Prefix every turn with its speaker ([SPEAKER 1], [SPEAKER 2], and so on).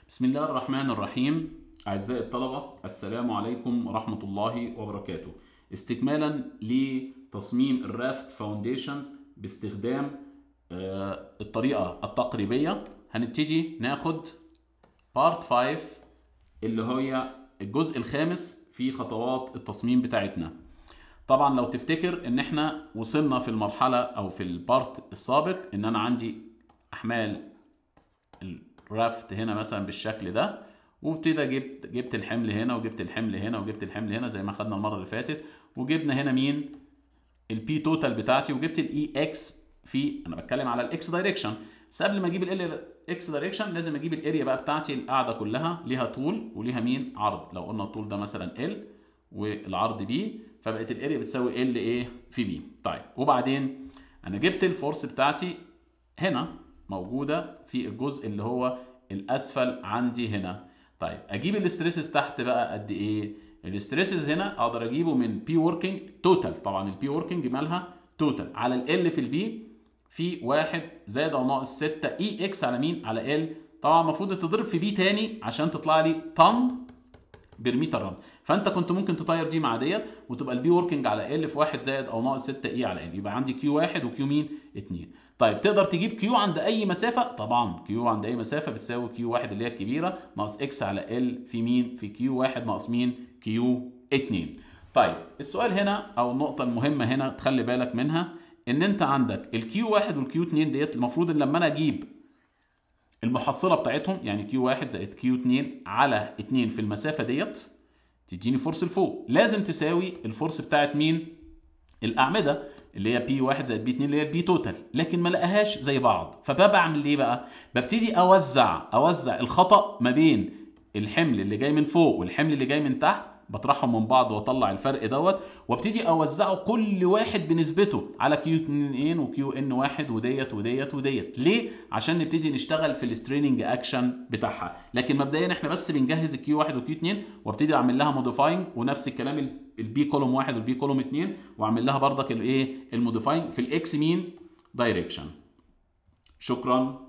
[SPEAKER 1] بسم الله الرحمن الرحيم. أعزائي الطلبة، السلام عليكم ورحمة الله وبركاته. استكمالا لتصميم الرافت فاونديشنز باستخدام الطريقة التقريبية، هنبتدي ناخد بارت 5 اللي هي الجزء الخامس في خطوات التصميم بتاعتنا. طبعا لو تفتكر ان احنا وصلنا في المرحلة او في البارت السابق ان انا عندي احمال الرافت هنا مثلا بالشكل ده، وابتدى جبت الحمل هنا وجبت الحمل هنا وجبت الحمل هنا زي ما خدنا المره اللي فاتت، وجبنا هنا مين البي توتال بتاعتي، وجبت الاي اكس انا بتكلم على الاكس دايركشن. بس قبل ما اجيب الاكس دايركشن لازم اجيب الاريا بقى بتاعتي القاعده كلها ليها طول وليها مين عرض. لو قلنا الطول ده مثلا ال والعرض بي، فبقت الاريا بتساوي ال ايه في بي. طيب وبعدين انا جبت الفورس بتاعتي هنا موجوده في الجزء اللي هو الاسفل عندي هنا. طيب اجيب الاستريسز تحت بقى قد ايه؟ الاستريسز هنا اقدر اجيبه من بي وركينج توتال. طبعا البي وركينج مالها توتال على ال في البي في 1 زائد او ناقص 6 اي اكس على مين؟ على ال. طبعا المفروض تضرب في بي تاني عشان تطلع لي طن برميتر رن. فانت كنت ممكن تطير دي مع ديت وتبقى البي وركينج على ال في 1 زائد او ناقص 6 اي على ال، يبقى عندي كيو 1 وكيو مين 2. طيب تقدر تجيب كيو عند اي مسافه؟ طبعا كيو عند اي مسافه بتساوي كيو 1 اللي هي الكبيره ناقص اكس على ال في مين في كيو 1 ناقص مين كيو 2. طيب السؤال هنا او النقطه المهمه هنا تخلي بالك منها ان انت عندك الكيو 1 والكيو 2 ديت المفروض ان لما انا اجيب المحصله بتاعتهم يعني كيو 1 زائد كيو 2 على 2 في المسافه ديت تديني فورس لفوق، لازم تساوي الفورس بتاعت مين؟ الاعمده اللي هي بي 1 زائد بي 2 اللي هي البي توتال، لكن ما لقاهاش زي بعض. فبعمل ايه بقى؟ ببتدي اوزع الخطا ما بين الحمل اللي جاي من فوق والحمل اللي جاي من تحت، بطرحهم من بعض واطلع الفرق دوت، وابتدي اوزعه كل واحد بنسبته على كيو 2 وكيو ان 1 وديت وديت وديت. ليه؟ عشان نبتدي نشتغل في الستريننج اكشن بتاعها. لكن مبدئيا احنا بس بنجهز الكيو 1 وكيو 2 وابتدي اعمل لها موديفاينج، ونفس الكلام البي كولوم 1 والبي كولوم 2، واعمل لها بردك الايه الموديفاينج في الاكس مين دايركشن. شكرا.